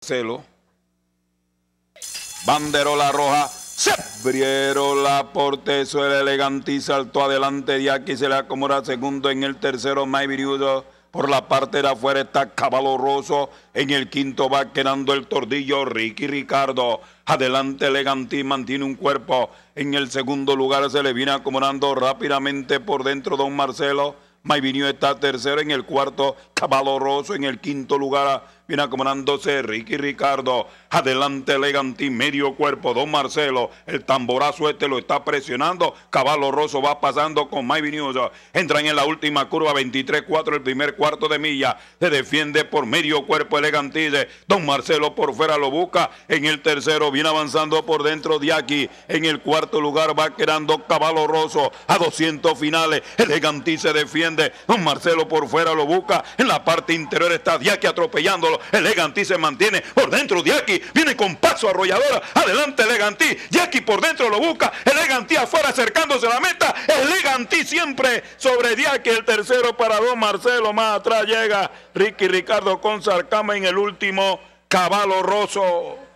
Celo. Banderola roja. Se abrieron la portezo, el Elegantí saltó adelante de aquí, se le acomoda segundo en el tercero, Maiviriudo. Por la parte de afuera está Caballo Rosso. En el quinto va quedando el Tordillo, Ricky Ricardo. Adelante Elegantí mantiene un cuerpo. En el segundo lugar se le viene acomodando rápidamente por dentro Don Marcelo. Maivinio está tercero, en el cuarto Caballo Rosso, en el quinto lugar viene acomodándose Ricky Ricardo. Adelante Elegantí, medio cuerpo, Don Marcelo, el tamborazo lo está presionando. Caballo Rosso va pasando con Maivinio. Entran en la última curva, 23-4 el primer cuarto de milla. Se defiende por medio cuerpo Elegantí. Don Marcelo por fuera lo busca. En el tercero viene avanzando por dentro de aquí. En el cuarto lugar va quedando Caballo Rosso a 200 finales. Elegantí se defiende. Don Marcelo por fuera lo busca. En la parte interior está Diaki atropellándolo. Elegantí se mantiene por dentro. Diaki viene con paso arrollador. Adelante Elegantí. Diaki por dentro lo busca. Elegantí afuera acercándose a la meta. Elegantí siempre sobre Diaki. El tercero para Don Marcelo. Más atrás llega Ricky Ricardo con Sarcama en el último. Caballo Rosso.